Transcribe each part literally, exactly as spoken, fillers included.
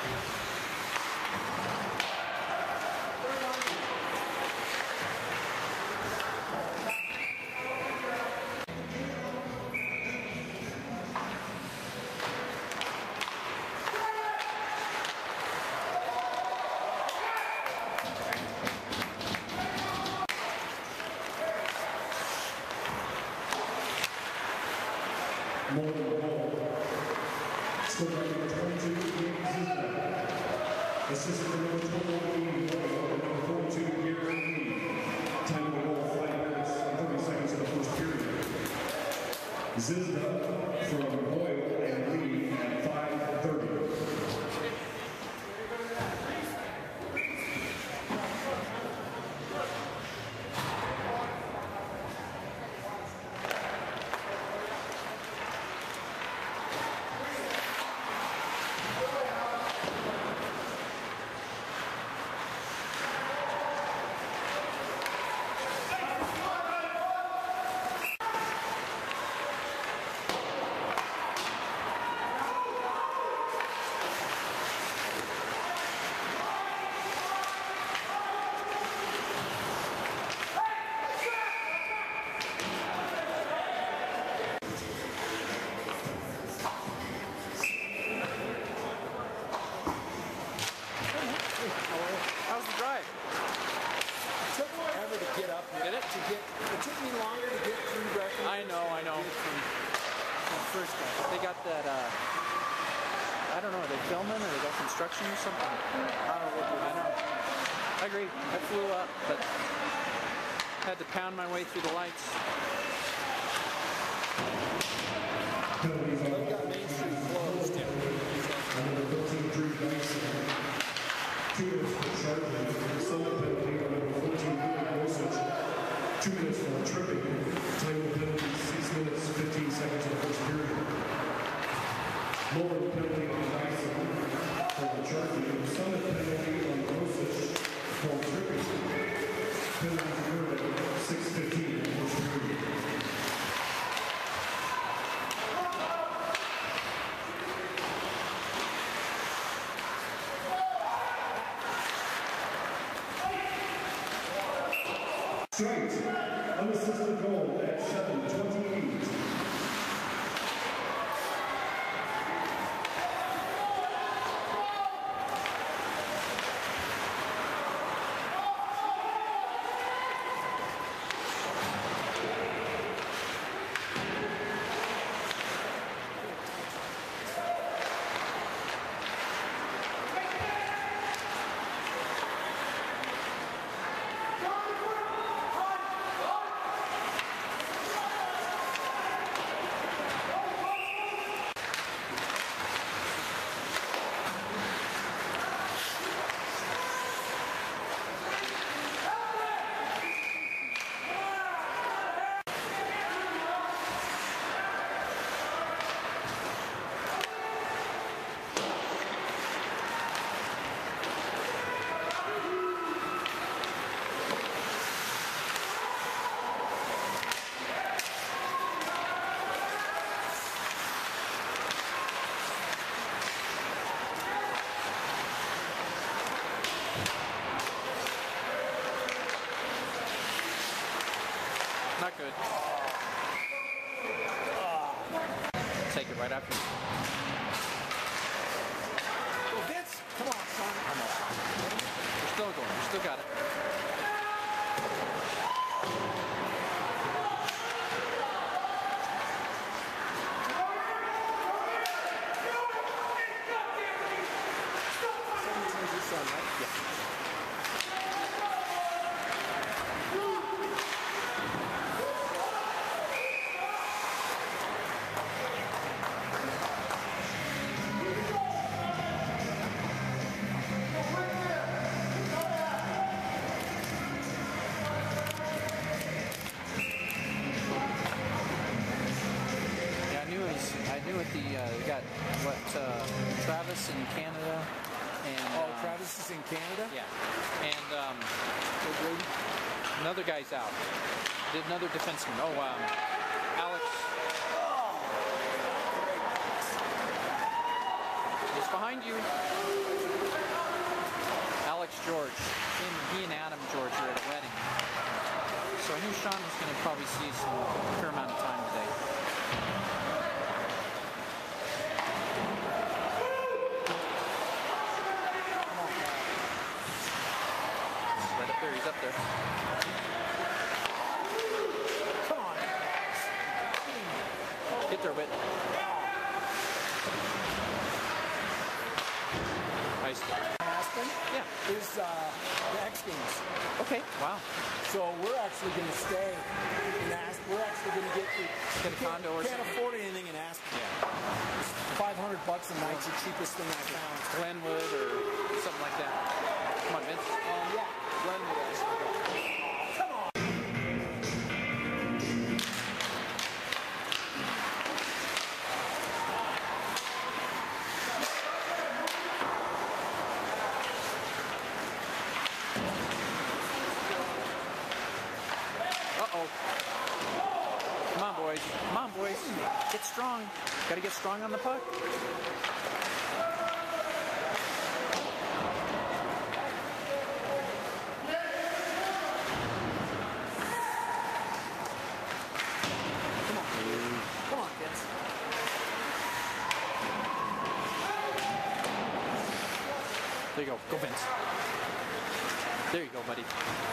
Morgan Hall. Score number twenty-two, James Zizda. Assistant number twenty-one, number forty-two, Gary Lee. Time of the ball, five minutes and thirty seconds of the first period. Zizda from Boyle and Lee at five thirty. How's the drive? It took forever to get up here. Did it? To get, it took me longer to get through Breckenridge. I know, I know. From, from first guy. They got that, uh, I don't know, are they filming or they got construction or something? I don't know. I know. I agree. I flew up, but had to pound my way through the lights. They've got Main Street closed. Number thirteen, Drew Dyson. Two minutes for charging. Solo penalty on number fourteen, Willie Gorsuch. Two minutes for tripping. Time of penalty, six minutes, fifteen seconds of the first period. Lower penalty on Dyson for the charging. Summit penalty on Gorsuch for tripping. Penalty zero, six fifteen of the first period. Straight, unassisted goal at seven twenty-eight. Not good. Take it right after. Well, Vince, come on, son. I'm all. We're still going. We still got it. seventeen's your son, right? Yeah. I knew at the, uh, we got, what, uh, Travis in Canada, and... Oh, um, Travis is in Canada? Yeah, and, um, another guy's out. Did another defenseman. Oh, um, Alex. Oh, He's behind you. George. He and, he and Adam George are at a wedding. So I knew Sean was going to probably see some fair amount of time today. Right up there, he's up there. Come on. Get there, Whit. Nice. Aspen Yeah. is uh, the X Games. Okay. Wow. So we're actually going to stay in Aspen. We're actually going to get to Get a condo or can't something. afford anything in Aspen. Yeah. Five hundred bucks a night's the cheapest thing I found. Glenwood or something like that. Come on, Vince. Um, yeah, Glenwood. Come on. Uh-oh. Come on, boys. Come on, boys. Get strong. Got to get strong on the puck. Come on. Come on, kids. There you go. Go, Vince. There you go, buddy.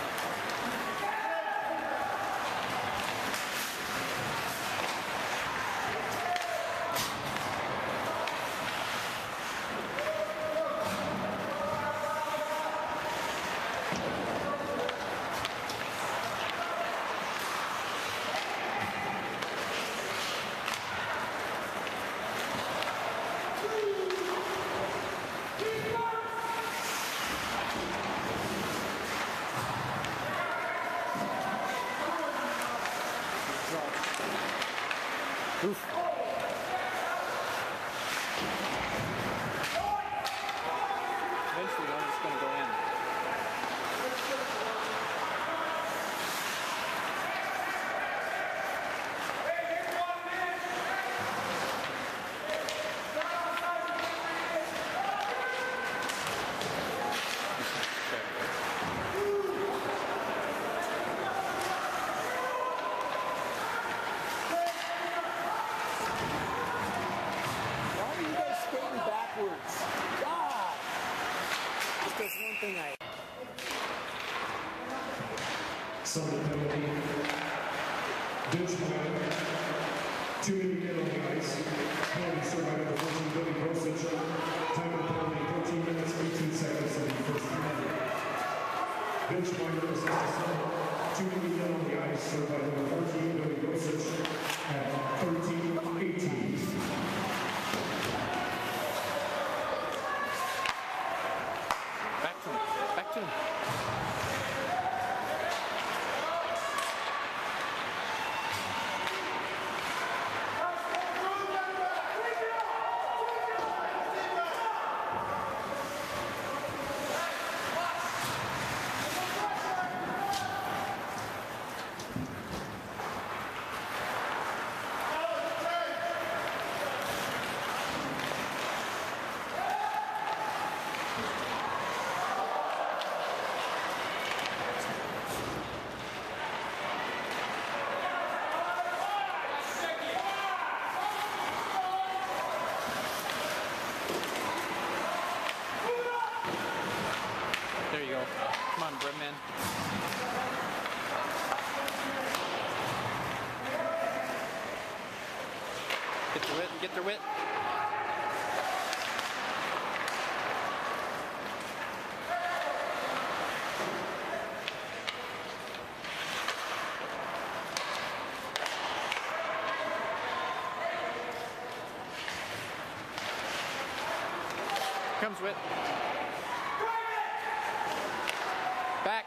Oof. Eventually, one is going to go in. Why are you guys skating backwards? God! Just there's one thing I... Some penalty. Vince Meyer. Two minutes to get on the ice. Penalty served by number fourteen, Billy Grosich. Time of penalty, thirteen minutes, eighteen seconds in the first period. Vince Meyer is the center. Two minutes to get on the ice. Served by number fourteen, Billy Grosich at thirteen eighteen. Back to him. Back to him. There you go. Come on, Brimman. Get the wit, get the wit. Comes Wit. Back.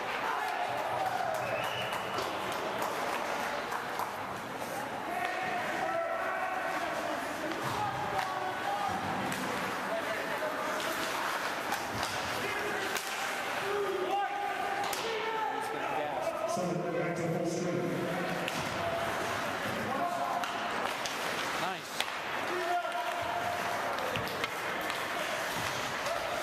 Send it back to full strength. Nice.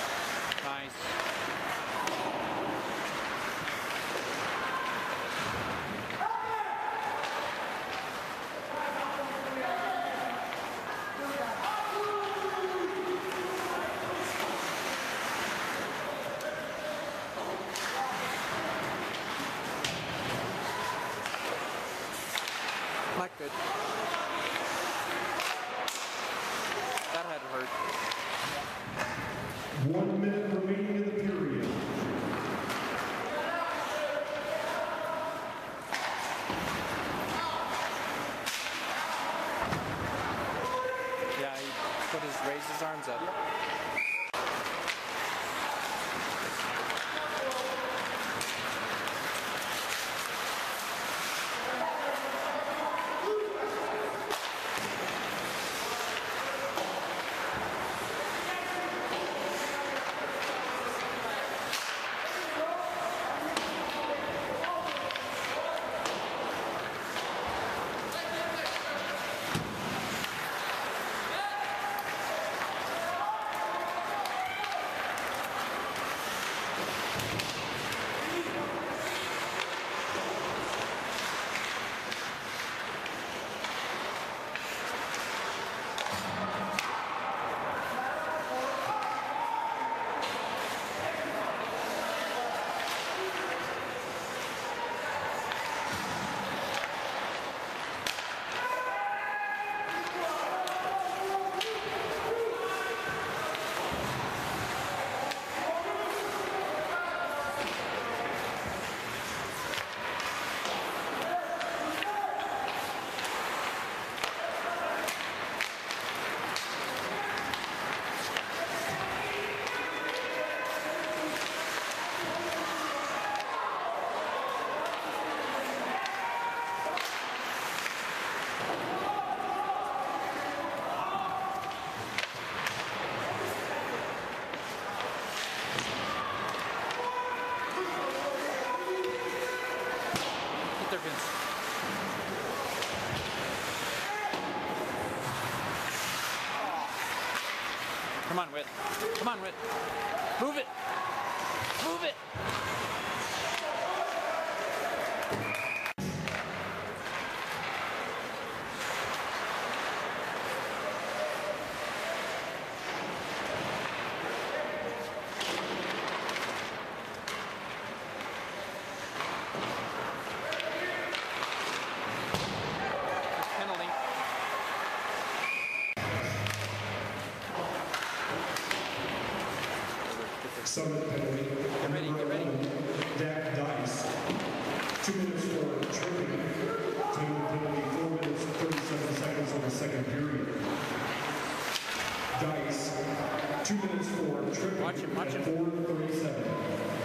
One minute remaining in the period. Yeah, he put his, raised his arms up. Get there, Vince. Come on, Whit. Come on, Whit. Move it. Move it. Penalty. Summit penalty. Get ready, get ready. Dak Dice. Two minutes for tripping. Time penalty, four minutes, thirty-seven seconds on the second period. Dice. Two minutes for tripping. Watch him, watch him. four thirty-seven.